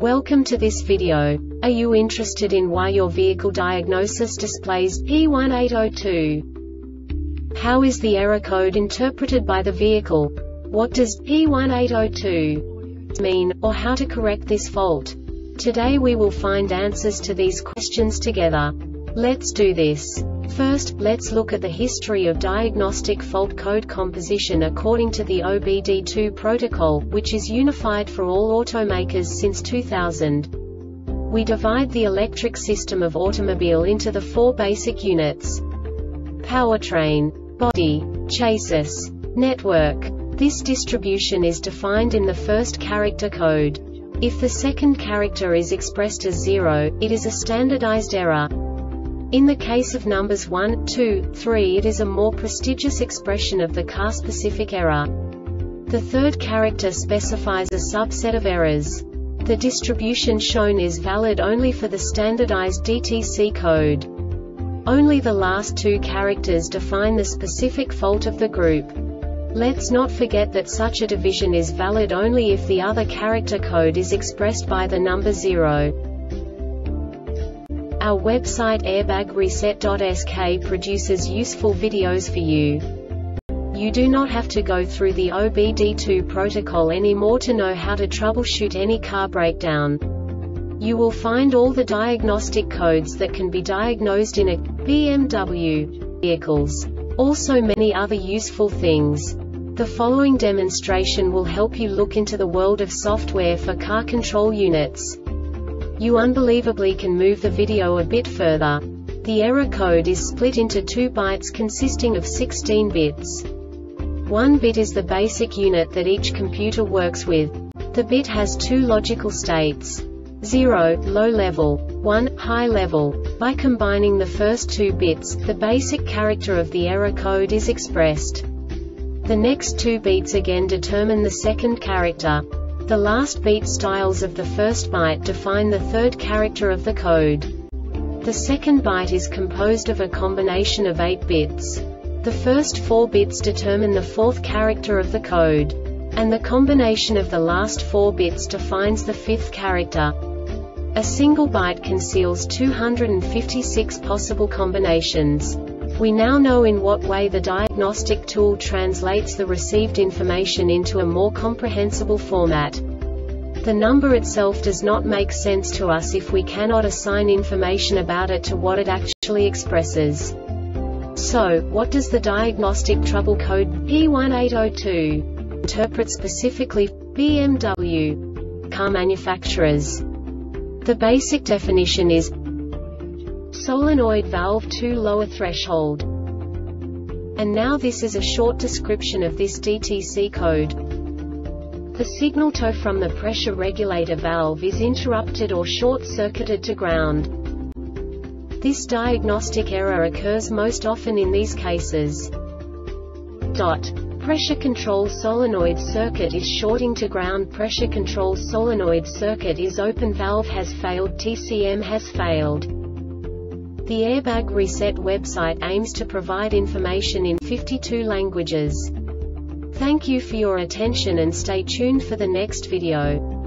Welcome to this video. Are you interested in why your vehicle diagnosis displays P1802? How is the error code interpreted by the vehicle? What does P1802 mean, or how to correct this fault? Today we will find answers to these questions together. Let's do this. First, let's look at the history of diagnostic fault code composition according to the OBD2 protocol, which is unified for all automakers since 2000. We divide the electric system of automobile into the four basic units: powertrain, body, chassis, network. This distribution is defined in the first character code. If the second character is expressed as 0, it is a standardized error. In the case of numbers 1, 2, 3, it is a more prestigious expression of the car-specific error. The third character specifies a subset of errors. The distribution shown is valid only for the standardized DTC code. Only the last two characters define the specific fault of the group. Let's not forget that such a division is valid only if the other character code is expressed by the number 0. Our website airbagreset.sk produces useful videos for you. You do not have to go through the OBD2 protocol anymore to know how to troubleshoot any car breakdown. You will find all the diagnostic codes that can be diagnosed in a BMW vehicles. Also many other useful things. The following demonstration will help you look into the world of software for car control units. You unbelievably can move the video a bit further. The error code is split into 2 bytes consisting of 16 bits. 1 bit is the basic unit that each computer works with. The bit has 2 logical states: 0, low level, 1, high level. By combining the first 2 bits, the basic character of the error code is expressed. The next 2 beats again determine the second character. The last beat styles of the first byte define the third character of the code. The second byte is composed of a combination of 8 bits. The first 4 bits determine the fourth character of the code. And the combination of the last 4 bits defines the fifth character. A single byte conceals 256 possible combinations. We now know in what way the diagnostic tool translates the received information into a more comprehensible format. The number itself does not make sense to us if we cannot assign information about it to what it actually expresses. So, what does the diagnostic trouble code P1802 interpret specifically for BMW car manufacturers? The basic definition is solenoid valve 2 lower threshold. And now this is a short description of this DTC code. The signal flow from the pressure regulator valve is interrupted or short-circuited to ground. This diagnostic error occurs most often in these cases. Pressure control solenoid circuit is shorting to ground. Pressure control solenoid circuit is open. Valve has failed. TCM has failed. The Airbag Reset website aims to provide information in 52 languages. Thank you for your attention and stay tuned for the next video.